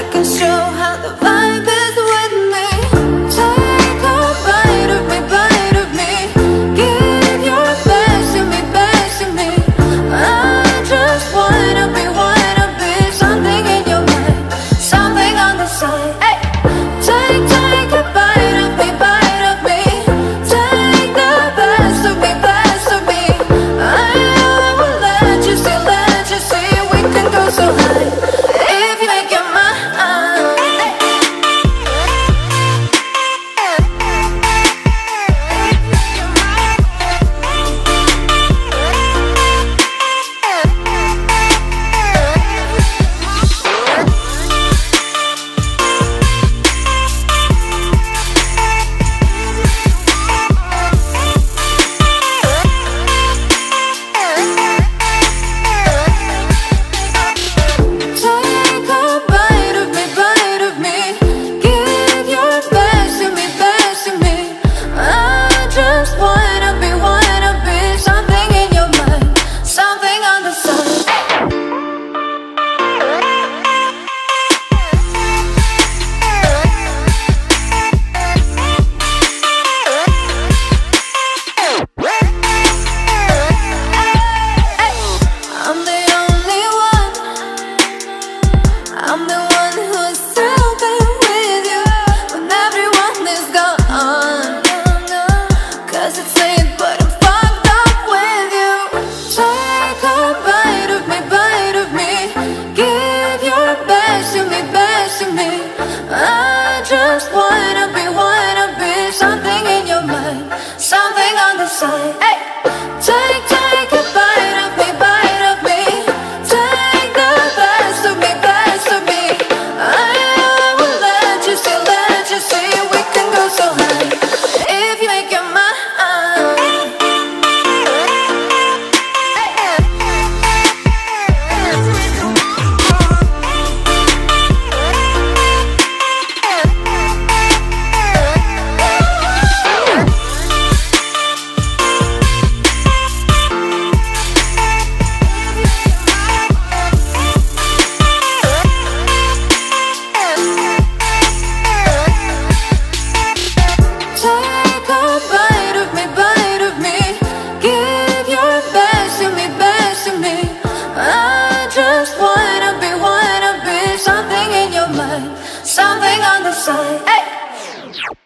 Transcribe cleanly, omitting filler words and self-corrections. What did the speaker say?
can show how the vibe is with me. Take a bite of me, bite of me. Give your best to me, best to me. I just wanna be something in your mind, something on the side. Hey! Take a bite of me, bite of me. Take the best of me, best of me. I will let you see, we can go so high if you make your mind. I'm the one who's still there with you when everyone is gone. 'Cause it's late but I'm fucked up with you. Take a bite of me, bite of me. Give your best to me, best to me. I just wanna be something in your mind, something on the side. Hey! Take a bite of me, bite of me. Take the best of me, best of me. I will let you see, we can go so high if you make your mind. Take a bite of me, bite of me. Give your best to me, best to me. I just wanna be something in your mind, something on the side. Hey!